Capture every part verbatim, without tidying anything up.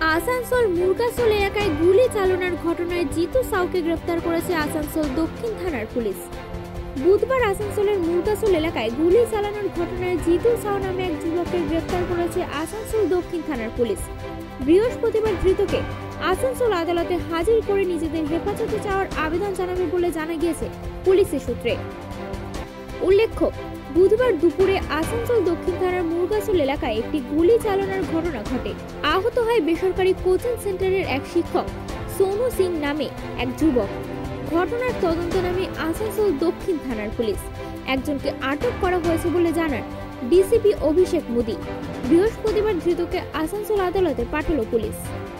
আসানসোল মুরগাসোল এলাকায় গুলি চালানোর ঘটনায় জিতু সাউকে গ্রেফতার করেছে আসানসোল দক্ষিণ থানার পুলিশ। বুধবার আসানসোলের মুরগাসোল এলাকায় গুলি চালানোর ঘটনায় জিতু সাউ নামে এক যুবককে গ্রেফতার করেছে আসানসোল দক্ষিণ থানার পুলিশ। বৃহস্পতিবার ধৃতকে আসানসোল আদালতে হাজির করে নিজেদের হেফাজতে চাওয়ার আবেদন জানাবে বলে জানা গিয়েছে পুলিশের সূত্রে। উল্লেখ্য, বুধবার দুপুরে আসানসোল দক্ষিণ থানার মুরগাসোল এলাকায় একটি গুলি চালানোর ঘটনা ঘটে। আহত হয় বেসরকারি কোচিং সেন্টারের এক শিক্ষক সোনু সিং নামে এক যুবক। ঘটনার তদন্ত নামে আসানসোল দক্ষিণ থানার পুলিশ। একজনকে আটক করা হয়েছে বলে জানান ডিসিপি অভিষেক মোদি। বৃহস্পতিবার ধৃতকে আসানসোল আদালতে পাঠালো পুলিশ।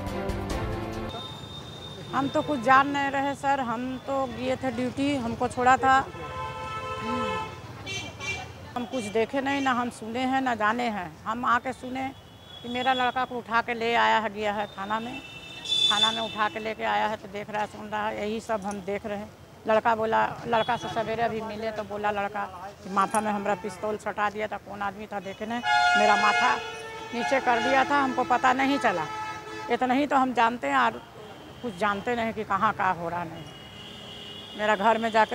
हम तो कुछ जान नहीं रहे सर, हम तो गए थे ड्यूटी, हमको छोड़ा था। हम कुछ देखे नहीं, ना हम सुने हैं ना जाने हैं। हम आके सुने कि मेरा लड़का को उठा के ले आया है, गया है थाना में थाना में उठा के लेके आया है, तो देख रहा है, सुन रहा है, यही सब हम देख रहे हैं। लड़का बोला, लड़का से सवेरे अभी मिले तो बोला लड़का कि माथा में हमारा पिस्तौल सटा दिया था। कौन आदमी था देखे नहीं, मेरा माथा नीचे कर दिया था, हमको पता नहीं चला। इतना ही तो हम जानते हैं और कुछ जानते नहीं कि कहाँ कहाँ हो रहा नहीं। मेरा घर में जाके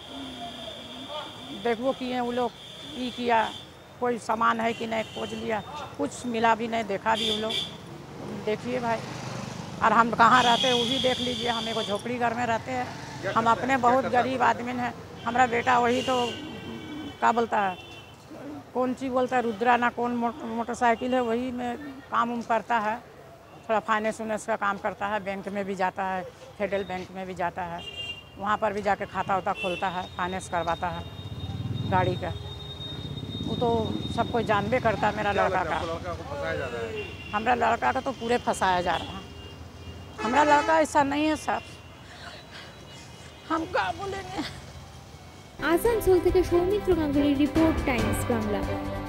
देखो किए वो लोग ई किया, कोई सामान है कि नहीं खोज लिया, कुछ मिला भी नहीं, देखा भी वो लोग। देखिए भाई, और हम कहाँ रहते हैं वो भी देख लीजिए। हम एक झोपड़ी घर में रहते हैं, हम अपने बहुत गरीब आदमी हैं। हमारा बेटा वही तो क्या बोलता है, कौन चीज़ बोलता है, रुद्रा ना कौन मोटरसाइकिल है, वही में काम उम करता है। थोड़ा फाइनेंस उनेंस का काम करता है, बैंक में भी जाता है, फेडरल बैंक में भी जाता है, वहाँ पर भी जाके खाता उता खोलता है, फाइनेंस करवाता है गाड़ी का। वो तो सब कोई जानबे करता है मेरा लड़का का। हमारा लड़का का तो पूरे फंसाया जा रहा है। हमारा लड़का ऐसा नहीं है सर, हम क्या बोलेंगे। আসানসোল থেকে সৌমিত্র গাঙ্গুলির রিপোর্ট, টাইমস বাংলা।